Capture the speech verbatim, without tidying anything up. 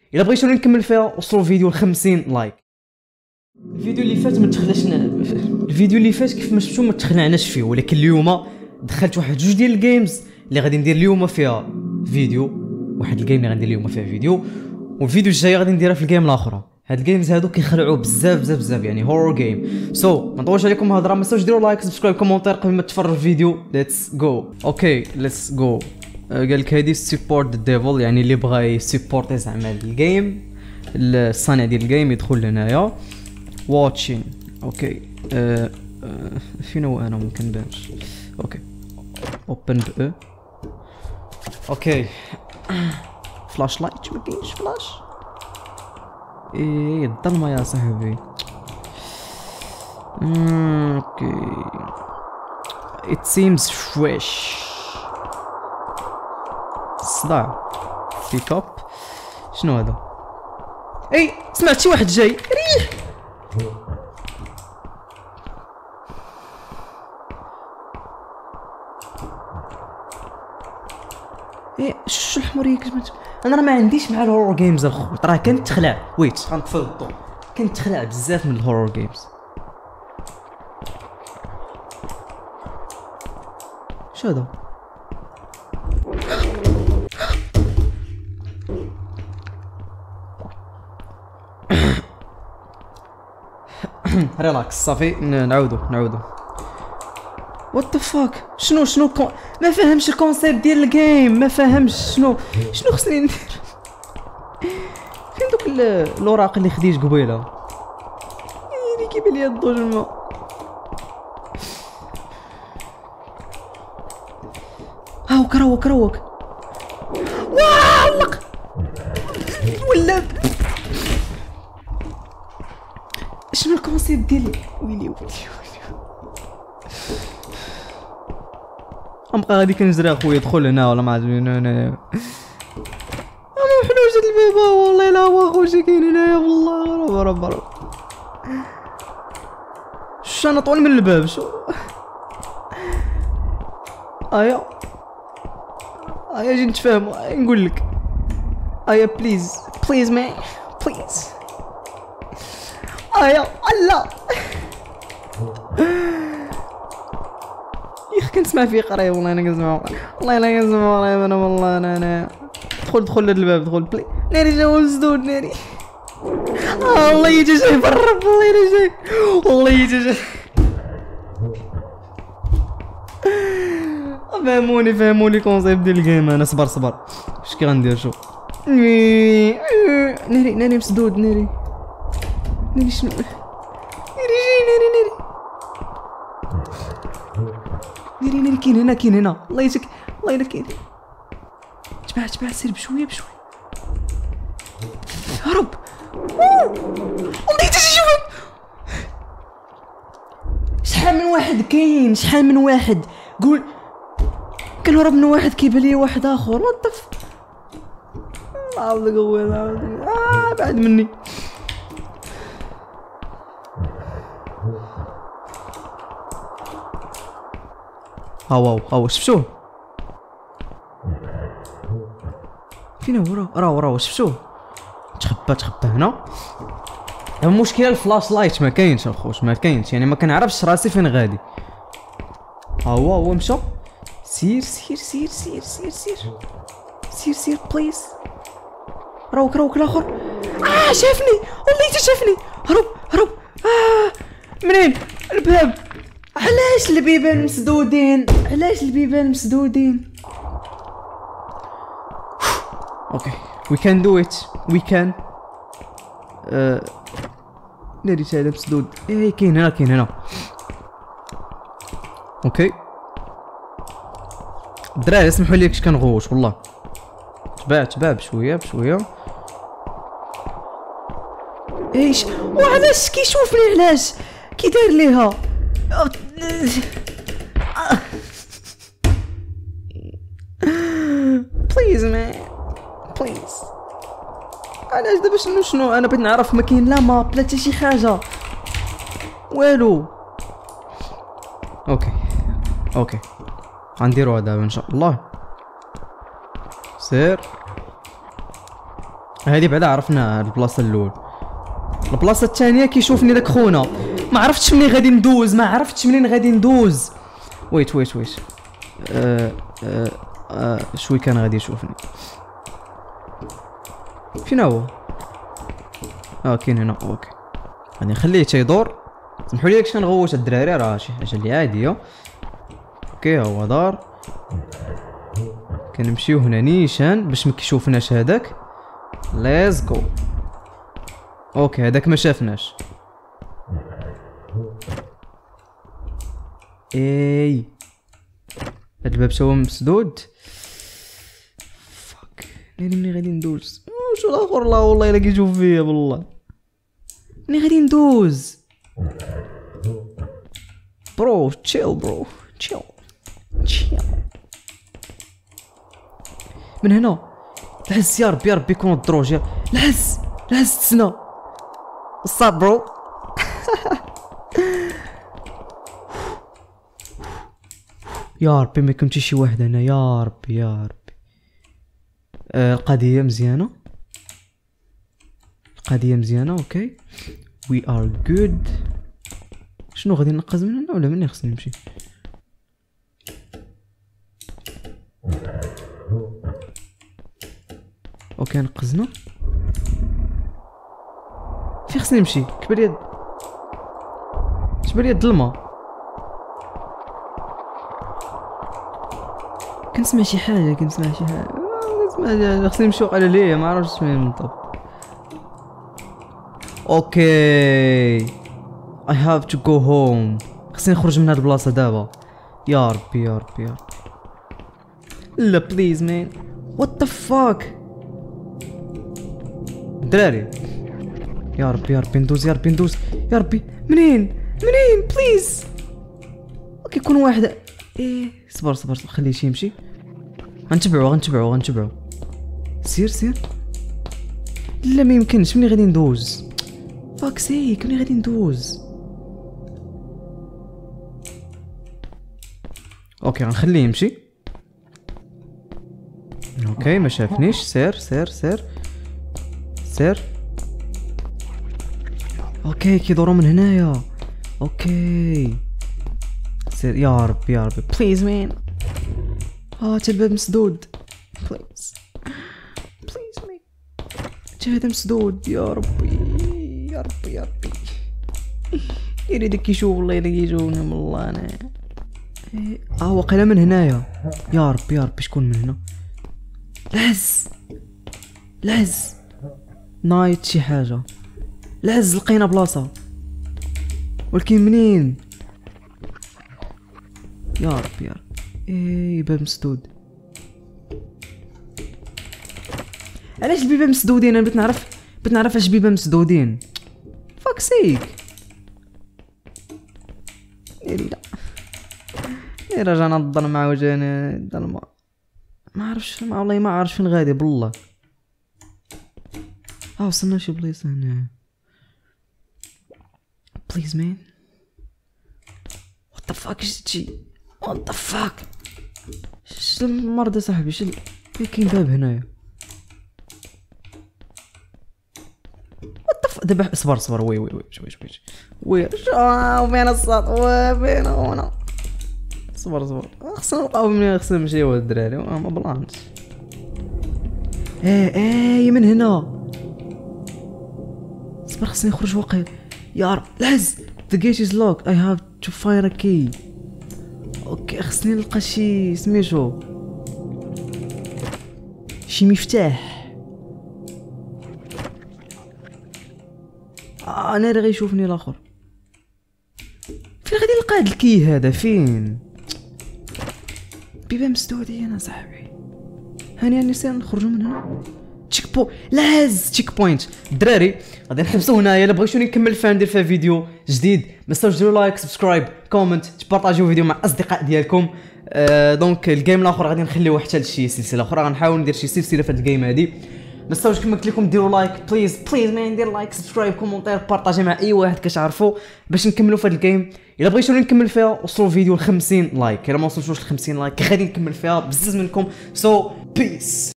الا بغيتوني نكمل فيها وصلوا الفيديو ل خمسين لايك. الفيديو اللي فات ما تخلاشنا، الفيديو اللي فات كيف ما شفتوا ما تخلعناش فيه، ولكن اليوم دخلت واحد جوج ديال الجيمز اللي غادي ندير اليوم فيها فيديو، واحد الجيم اللي غندير اليوم فيها فيديو، والفيديو الجاي غادي نديرها في الجيم الاخرى. هاد الجيمز هادو كيخلعوا بزاف بزاف بزاف، يعني هورور جيم. سو ما نطولش عليكم الهضره، ما تنساوش ديروا لايك سبسكرايب كومونتير قبل ما تفرجوا الفيديو. ليتس جو. اوكي ليتس جو. قال لك هادي سيبورت ديفل، يعني اللي بغى يسيبورتي زعما الجيم، الصانع ديال الجيم يدخل لهنايا. واتشين اوكي. أه أه فين هو انا ممكن نبانش. اوكي اوبن ب او. اوكي فلاش لايت، ما كاينش فلاش. ايه الظلمه يا صاحبي. اوكي it seems fresh. الصداع بيك اب. شنو هذا؟ اي سمعت شي واحد جاي. ريح ايه شو الحموريه كتبت. انا راه ما عنديش مع الهورور جيمز الخو، راه كنتخلع. ويت غنطفي الضوء، كنتخلع بزاف من الهورور جيمز. شو هذا؟ ريلاكس صافي نعاودو نعاودو. وات ذا فاك. شنو شنو كون... ما فهمش الكونسيبت ديال الجيم، ما فهمش شنو شنو خصني ندير. فين دوك الاوراق اللي خديت قبيله؟ اللي كيبان ليا الضوء الماء. ها هو كروك كروك. واه علق ولا شنو الكونسيبت ديال ويلي ويلي غنبقى غادي كنجري اخويا. دخل هنا ولا ما عرفت هنا هنا. انا محلوش هاد الباب والله لا هو اخويا كاين هنايا والله. رب رب رب شو انا طول من الباب شو. ايا ايا جي نتفاهموا. نقول لك ايا بليز بليز مان بليز. ايا الله يخ كنسمع فيه قرايه والله. انا كنسمع والله انا كنسمع والله انا والله انا انا دخل دخل لهاد الباب دخل بلي. ناري جا مسدود ناري. آه والله يجي جاي بالرب والله الا جاي والله يجي جاي. فهموني فهموني كونسيبت ديال الجيم. انا صبر صبر اش كي غندير شوف. ناري ناري مسدود ناري ناري شنو ناري جاي ناري ناري ناري ناري كاين هنا كاين هنا الله يجزيك والله الا كاين. تبع تبع سير بشويه بشويه. هرب والله حتى شي واحد. شحال من واحد كاين شحال من واحد. قول كنهرب من واحد كيبان لي واحد اخر. نطف عاود قوي اه بعد مني. ها واو ها شفتوه فين هو؟ راه راه راه شفتوه تخبى تخبى هنا. المشكله الفلاش لايت ما كاينش اخوش ما كاينش، يعني ما كنعرفش راسي فين غادي. ها هو هو مشى. سير سير سير سير سير سير سير سير بليز. روك روك الاخر. اه شافني والله حتى شافني. هرب هرب. اه منين الباب؟ علاش البيبان مسدودين؟ علاش البيبان مسدودين؟ اوكي وي كان دو ات وي كان. ناري تا هذا مسدود. ايه كاين هنا كاين هنا. اوكي الدراري اسمحوا لي كنت كنغوش والله. تبع تبع بشويه بشويه. ايش وعلاش كيشوفني؟ علاش كي داير ليها؟ بليز مان بليز. علاش دابا شنو شنو؟ انا بغيت نعرف. ما كاين لا ماب لا حتى شي حاجه والو. اوكي اوكي غنديروها دابا ان شاء الله. سير هادي بعدا عرفنا البلاصه الاولى. البلاصه الثانيه كيشوفني داك خونا، ما عرفتش منين غادي ندوز، ما عرفتش منين غادي ندوز. ويت ويت ويت أه أه أه شوي كان غادي يشوفني. فين هو؟ اه كاين هنا. اوكي غادي نخليه تيدور. سمحوا لي داكشي كنغوت الدراري، راه شي حاجه اللي عاديه. اوكي هو دار، كنمشيو هنا نيشان باش ما كيشوفناش هذاك. ليتس جو. اوكي هذاك ما شافناش. اي هاد الباب تا هو مسدود. فاك ناري منين غادي ندوز؟ شو الاخر؟ لا والله الا كيشوف فيا بالله. منين غادي ندوز؟ برو تشيل برو تشيل تشيل. من هنا لحس. يا ربي يا ربي يكون الدروج. يا لحس لحس تسنى. وصاب برو. يا ربي ما يكون شي واحد هنا. يا ربي يا ربي. آه القضية مزيانة، القضية مزيانة. اوكي وي ار جود. شنو غادي ننقز من هنا ولا منين خصني نمشي؟ اوكي نقزنا. فين خصني نمشي؟ كبر كبر الظلمه. كنسمع شي حاجه كنسمع شي حاجه كنسمع. خصني نمشيو على ليا، ما عرفتش فين بالضبط. اوكي I have to go home. خصني نخرج من هاد البلاصه دابا. يا ربي يا ربي يا ربي. لا بليز مان. وات ذا فاك دراري. يا ربي يا ربي ندوز. يا ربي ندوز. يا ربي منين منين بليز. اوكي يكون واحد. ايه صبر صبر خليه شي يمشي. غنتبعو غنتبعو غنتبعو. سير سير. لا ما يمكنش. منين غادي ندوز؟ فاك سيك منين غادي ندوز؟ اوكي غنخليه يمشي. اوكي ما شافنيش. سير سير سير سير. اوكي كيدورو من هنايا. اوكي سير. يا ربي يا ربي بليز مان. اه تا الباب مسدود. بليز بليز مان. تا هذا مسدود. يا ربي يا ربي يا ربي. يا داك كيشوف والله الا كيشوفني من الله. انا اه وقيلا من هنايا. يا ربي يا ربي شكون من هنا؟ لهز لهز نايت شي حاجه. لهز لقينا بلاصه ولكن منين؟ يا ربي يا ربي. ايه باب مسدود. علاش البيبان مسدودين؟ انا بغيت نعرف بغيت نعرف علاش البيبان مسدودين. فاك سيك. لا يا رجعنا الظلمة وجاني الظلمة. ما عرفش ما والله ما عارف فين غادي بالله. اه وصلنا شي بلايصة هنا. بليز مان. وات ذا فاك اش هادشي؟ وات ذا فاك اش المرض صاحبي؟ اش كاين باب هنايا. وات ذا فاك. دابا صبر صبر. وي وي وي شوي شوي وي شو فين الصوت؟ وين هنا؟ صبر صبر خصنا نلقاو منين خصنا نمشيو الدراري. ما بلانش. ايه ايه من هنا. صبر خصني نخرج واقيلا. يا رب لهز. The gate is locked. I have to find a key. اوكي خصني نلقى شي سميتو شي مفتاح. اه انا راه غيشوفني الاخر. فين غادي نلقى هاد الكي هذا؟ فين؟ بيبان مسدودين انا صاحبي. هاني النساء نخرجوا من هنا. تشيك بو لاز تشيك بوينت. الدراري غادي نحبسوا هنايا. الا بغيتوني نكمل فيها ندير فيها فيديو جديد ما تنساوش ديروا لايك سبسكرايب كومنت تبارطاجيو الفيديو مع الاصدقاء ديالكم. آه دونك الجيم الاخر غادي نخليوه حتى لشي سلسله اخرى. غنحاول ندير شي سلسله في هاد الجيم هادي. ما تنساوش كما قلت لكم ديروا لايك بليز بليز مان. دير لايك سبسكرايب كومونتير بارطاجي مع اي واحد كتعرفوا باش نكملوا في هاد الجيم. الا بغيتوني نكمل فيها وصلوا الفيديو ل خمسين لايك. الا ما وصلتوش ل خمسين لايك غادي نكمل فيها بزز منكم. سو so, بيس.